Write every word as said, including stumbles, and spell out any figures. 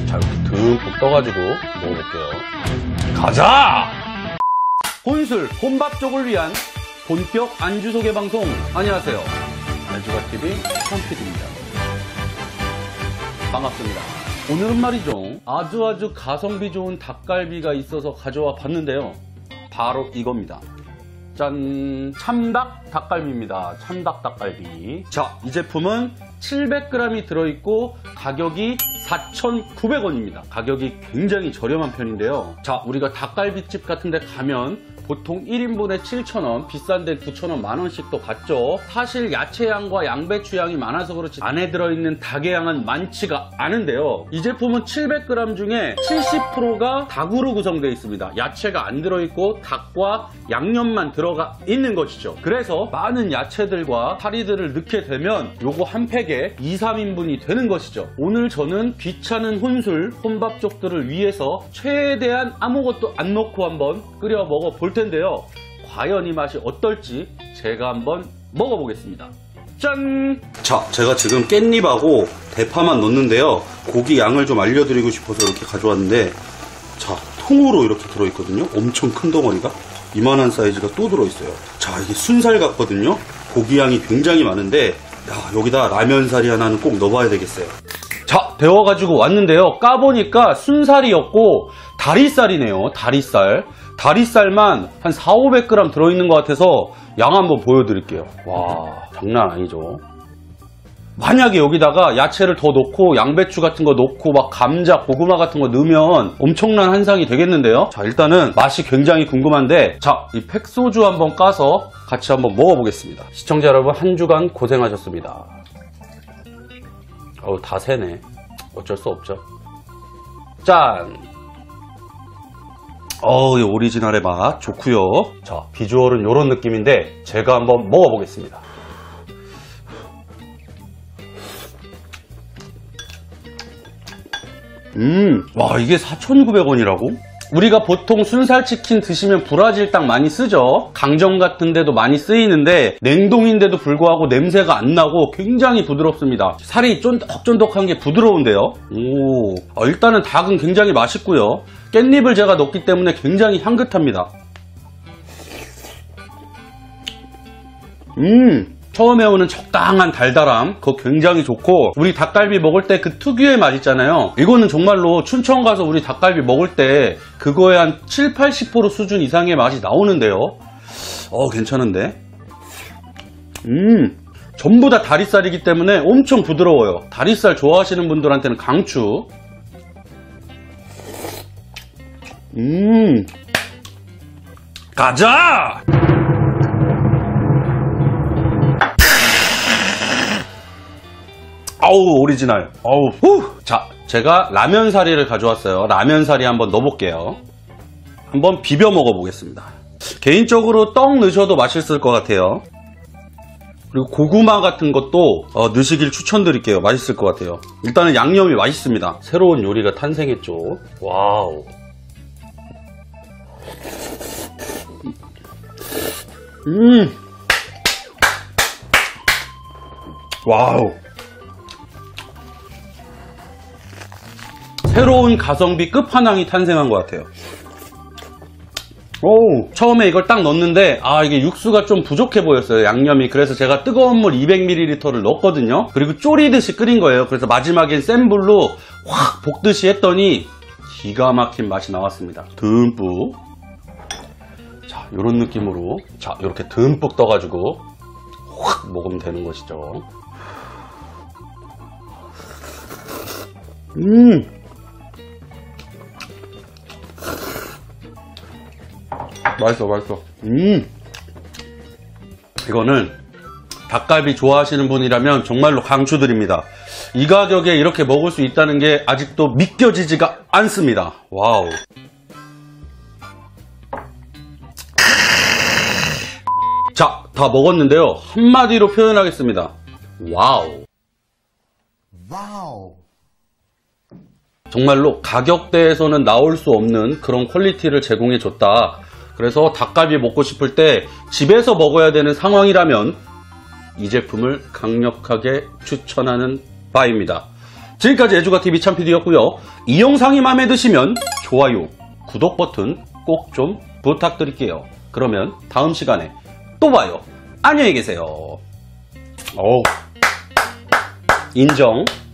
자, 이렇게 듬뿍 떠가지고 먹어볼게요. 가자! 혼술, 혼밥족을 위한 본격 안주 소개 방송. 안녕하세요. 알주가티비 황피디입니다. 반갑습니다. 오늘은 말이죠, 아주 아주 가성비 좋은 닭갈비가 있어서 가져와 봤는데요. 바로 이겁니다. 짠! 참닭 닭갈비입니다. 참닭 닭갈비. 자, 이 제품은 칠백 그램이 들어있고 가격이 사천구백 원입니다. 가격이 굉장히 저렴한 편인데요. 자, 우리가 닭갈비집 같은 데 가면 보통 일 인분에 칠천 원, 비싼 데 구천 원, 만 원씩 또 받죠. 사실 야채양과 양배추 양이 많아서 그렇지 안에 들어있는 닭의 양은 많지가 않은데요. 이 제품은 칠백 그램 중에 칠십 퍼센트가 닭으로 구성되어 있습니다. 야채가 안 들어있고 닭과 양념만 들어가 있는 것이죠. 그래서 많은 야채들과 파리들을 넣게 되면 요거 한 팩에 이, 삼 인분이 되는 것이죠. 오늘 저는 귀찮은 혼술, 혼밥족들을 위해서 최대한 아무것도 안 넣고 한번 끓여 먹어볼 텐데요. 과연 이 맛이 어떨지 제가 한번 먹어보겠습니다. 짠! 자, 제가 지금 깻잎하고 대파만 넣는데요. 고기 양을 좀 알려드리고 싶어서 이렇게 가져왔는데, 자, 통으로 이렇게 들어있거든요. 엄청 큰 덩어리가. 이만한 사이즈가 또 들어있어요. 자, 이게 순살 같거든요. 고기 양이 굉장히 많은데, 야, 여기다 라면사리 하나는 꼭 넣어봐야 되겠어요. 자, 데워가지고 왔는데요. 까보니까 순살이었고 다리살이네요. 다리살. 다리살만 한 사오백 그램 들어있는 것 같아서 양 한번 보여드릴게요. 와, 장난 아니죠. 만약에 여기다가 야채를 더 넣고 양배추 같은 거 넣고 막 감자, 고구마 같은 거 넣으면 엄청난 한상이 되겠는데요. 자, 일단은 맛이 굉장히 궁금한데, 자, 이 팩소주 한번 까서 같이 한번 먹어보겠습니다. 시청자 여러분, 한 주간 고생하셨습니다. 어우, 다 새네. 어쩔 수 없죠. 짠! 어우, 이 오리지널의 맛 좋고요. 자, 비주얼은 이런 느낌인데 제가 한번 먹어보겠습니다. 음, 와, 이게 사천구백 원이라고? 우리가 보통 순살치킨 드시면 브라질 땅 많이 쓰죠. 강정 같은 데도 많이 쓰이는데 냉동인데도 불구하고 냄새가 안 나고 굉장히 부드럽습니다. 살이 쫀득쫀득한 게 부드러운데요. 오, 어, 일단은 닭은 굉장히 맛있고요. 깻잎을 제가 넣기 때문에 굉장히 향긋합니다. 음, 처음에 오는 적당한 달달함, 그거 굉장히 좋고, 우리 닭갈비 먹을 때 그 특유의 맛 있잖아요. 이거는 정말로 춘천 가서 우리 닭갈비 먹을 때 그거에 한 칠, 팔십 퍼센트 수준 이상의 맛이 나오는데요. 어, 괜찮은데? 음, 전부 다 다리살이기 때문에 엄청 부드러워요. 다리살 좋아하시는 분들한테는 강추. 음, 가자! 아우, 오리지널. 아우. 후. 자, 제가 라면사리를 가져왔어요. 라면사리 한번 넣어볼게요. 한번 비벼 먹어보겠습니다. 개인적으로 떡 넣으셔도 맛있을 것 같아요. 그리고 고구마 같은 것도 어, 넣으시길 추천드릴게요. 맛있을 것 같아요. 일단은 양념이 맛있습니다. 새로운 요리가 탄생했죠. 와우. 음. 와우. 새로운 가성비 끝판왕이 탄생한 것 같아요. 오, 처음에 이걸 딱 넣었는데 아, 이게 육수가 좀 부족해 보였어요, 양념이. 그래서 제가 뜨거운 물 이백 밀리리터를 넣었거든요. 그리고 졸이듯이 끓인 거예요. 그래서 마지막엔 센 불로 확 볶듯이 했더니 기가 막힌 맛이 나왔습니다. 듬뿍. 자, 요런 느낌으로, 자, 이렇게 듬뿍 떠가지고 확 먹으면 되는 것이죠. 음, 맛있어, 맛있어. 음, 이거는 닭갈비 좋아하시는 분이라면 정말로 강추드립니다. 이 가격에 이렇게 먹을 수 있다는 게 아직도 믿겨지지가 않습니다. 와우. 자, 다 먹었는데요. 한마디로 표현하겠습니다. 와우. 와우. 정말로 가격대에서는 나올 수 없는 그런 퀄리티를 제공해 줬다. 그래서 닭갈비 먹고 싶을 때 집에서 먹어야 되는 상황이라면 이 제품을 강력하게 추천하는 바입니다. 지금까지 애주가티비 참피디였고요. 이 영상이 마음에 드시면 좋아요, 구독 버튼 꼭 좀 부탁드릴게요. 그러면 다음 시간에 또 봐요. 안녕히 계세요. 오, 인정.